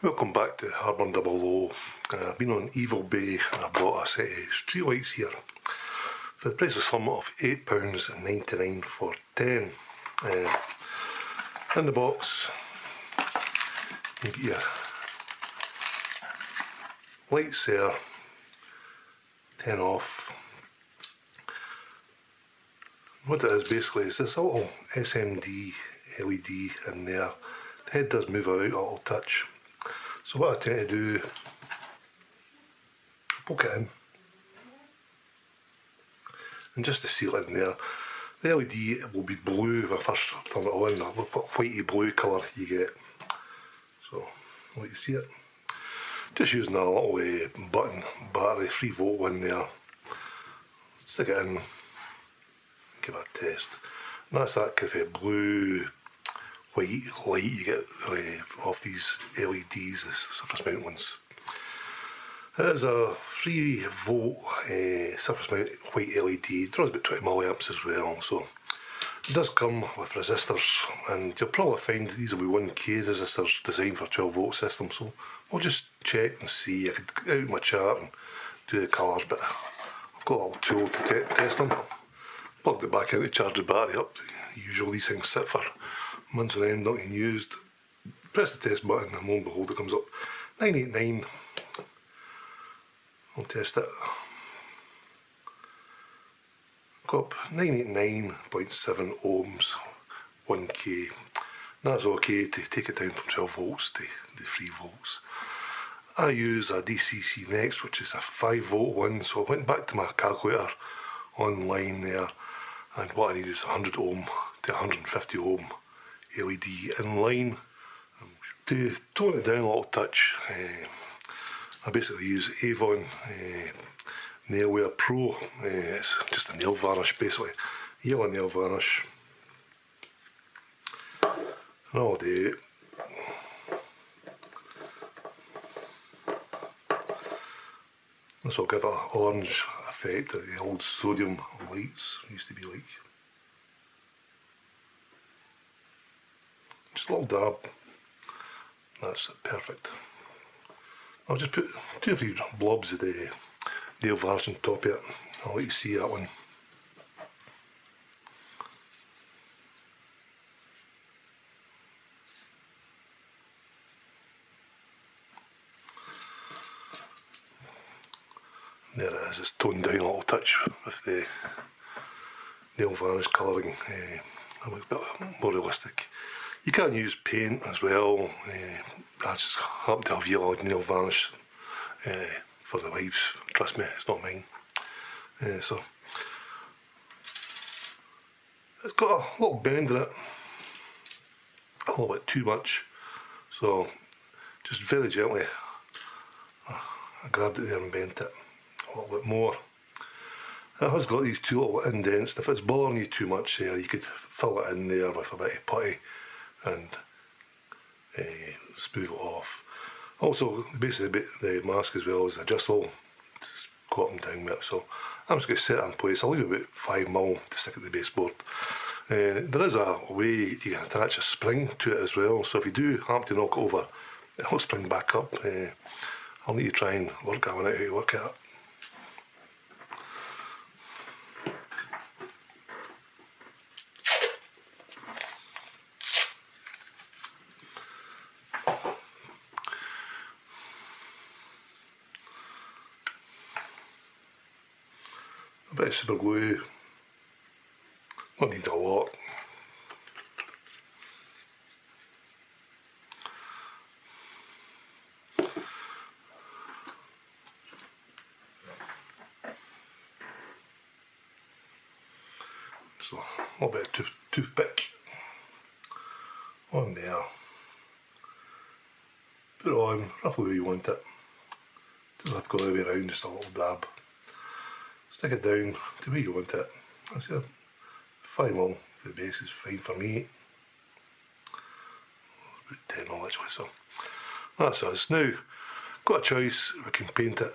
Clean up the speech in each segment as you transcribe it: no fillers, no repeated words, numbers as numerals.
Welcome back to Harburn Double O. I've been on Evil Bay and I bought a set of streetlights here for the price of some of £8.99 for 10. In the box you get your lights there, 10 off. What it is basically is this little SMD LED in there. The head does move out a little touch. So what I tend to do, poke it in, and just to seal it in there. The LED will be blue when I first turn it on, that whitey blue colour you get. So, let you see it. Just using a little button battery, 3-volt one there. Stick it in, give it a test. And that's that kind of blue white light you get off these LEDs, the surface mount ones. It is a 3-volt surface mount white LED. It draws about 20 milliamps as well, so it does come with resistors, and you'll probably find these will be 1K resistors designed for a 12-volt system. So we'll just check and see. I could go out my chart and do the colours, but I've got a little tool to test them. Plugged it back out to charge the battery up. Usually these things sit for months on end, not getting used. Press the test button and lo and behold it comes up 989. I'll test it. Got up 989.7 ohms, 1K. That's okay to take it down from 12 volts to the 3 volts. I use a DCC Next, which is a 5-volt one, so I went back to my calculator online there, and what I need is 100 ohm to 150 ohm LED in line. To tone it down a little touch, I basically use Avon Nailwear Pro. It's just a nail varnish basically, yellow nail varnish. And I'll do this will give an orange effect that the old sodium lights used to be like. Just a little dab. That's perfect. I'll just put 2 or 3 blobs of the nail varnish on top of it. I'll let you see that one. There it is, it's toned down a little touch with the nail varnish colouring. It looks a bit more realistic. You can use paint as well. I just happen to have yellow nail varnish for the wives. Trust me, it's not mine. So it's got a little bend in it, a little bit too much. So just very gently, I grabbed it there and bent it a little bit more. It has got these 2 little indents. If it's bothering you too much there, you could fill it in there with a bit of putty and smooth it off. Also, the base of the mask as well is adjustable. Just go up and down with it. So I'm just going to set it in place. I'll leave about 5mm to stick at the baseboard. There is a way you can attach a spring to it as well. So if you do happen to knock it over, it'll spring back up. I'll need to try and work that one out, how to work it out. A bit of super glue, don't need a lot. So a little bit of toothpick on there. Put it on roughly where you want it. Doesn't have to go all the way around, just a little dab. Stick it down to where you want it. That's it. 5mm for the base is fine for me. About 10mm actually, so that's us. Now, got a choice. We can paint it,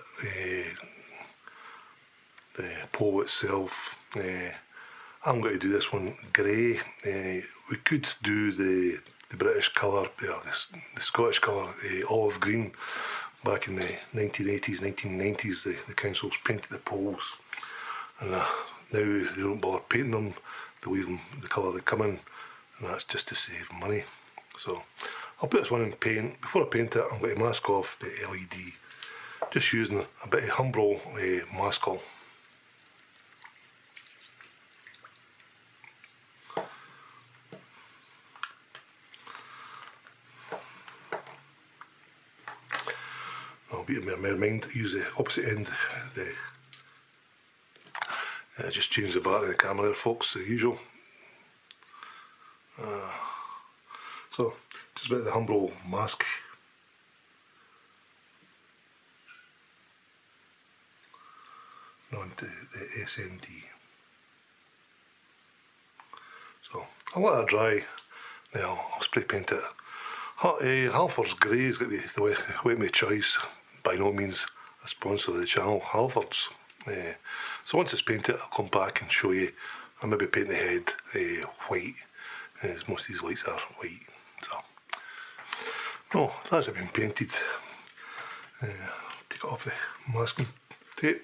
the pole itself. I'm going to do this one grey. We could do the the British colour, the Scottish colour, olive green. Back in the 1980s, 1990s, the councils painted the poles, and now they don't bother painting them. They leave them the colour they come in, and that's just to save money. So I'll put this one in paint. Before I paint it, I'm going to mask off the LED, just using a bit of Humbrol Maskol. I'll be in my mind, use the opposite end. Just change the battery of the camera there, folks, the usual. So, just a bit of the Humbrol mask. On the SND. So, I'll let that dry. Now, I'll spray paint it. Halfords Grey's got the way of my choice. By no means a sponsor of the channel, Halfords. So once it's painted, I'll come back and show you. I'll maybe paint the head white, as most of these lights are white. So, that's it been painted. Take it off the masking tape,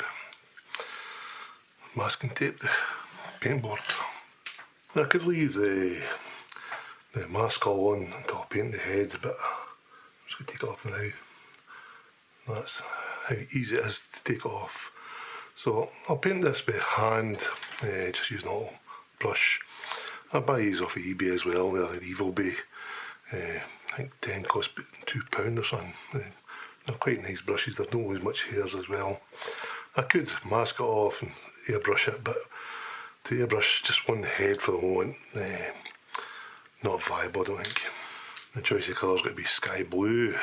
the paint board. Now I could leave the mask all on until I paint the head, but I'm just going to take it off now. That's how easy it is to take it off. So I'll paint this by hand, just using a little brush. I buy these off of eBay as well. They're the Evil Bay. I think 10 cost £2 or something. They're quite nice brushes. They don't lose much hairs as well. I could mask it off and airbrush it, but to airbrush just one head for the moment, not viable, I don't think. The choice of colour's got to be sky blue.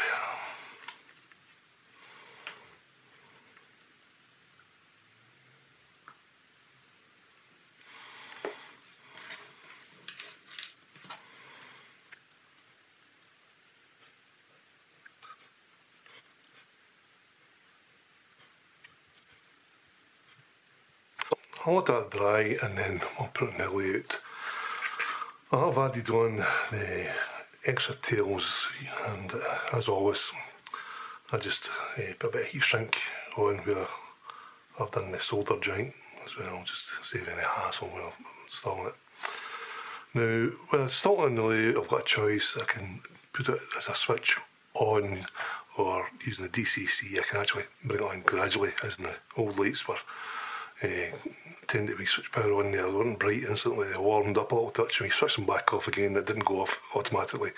I'll let that dry and then I'll put it in the layout. I have added on the extra tails, and as always I just put a bit of heat shrink on where I've done the solder joint as well, just to save any hassle when I'm installing it. Now when I'm installing the layout, I've got a choice. I can put it as a switch on, or using the DCC I can actually bring it on gradually, as in the old lights were tend to be switch power on there. They weren't bright instantly, they warmed up a little touch, and we switched them back off again. It didn't go off automatically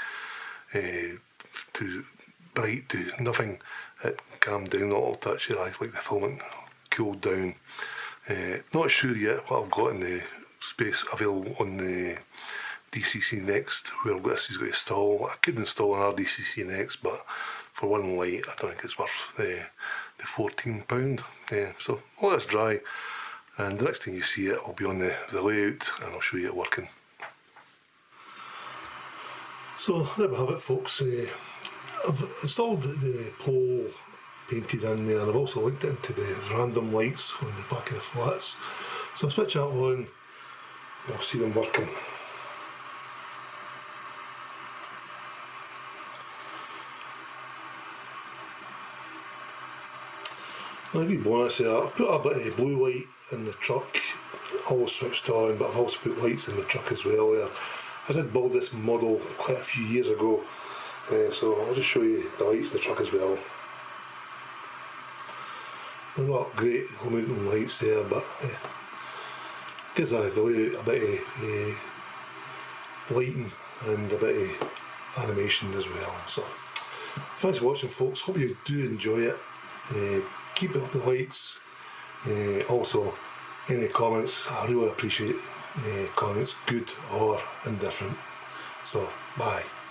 to bright to nothing. It calmed down a little touch, like the filament cooled down. Not sure yet what I've got in the space available on the DCC Next, where this is going to install. I could install an RDCC Next, but for one light I don't think it's worth the £14. So I'll let this dry, and the next time you see it will be on the layout, and I'll show you it working. So there we have it, folks. I've installed the pole painted in there, and I've also linked it into the random lights on the back of the flats. So I'll switch that on, you'll see them working. A wee bonus there, I've put a bit of blue light in the truck, all switched on, but I've also put lights in the truck as well there. I did build this model quite a few years ago, so I'll just show you the lights in the truck as well. They're not great mounting lights there, but gives the layout a bit of lighting and a bit of animation as well. So thanks for watching, folks. Hope you do enjoy it. Keep up the likes. Also, any comments, I really appreciate comments, good or indifferent. So, bye.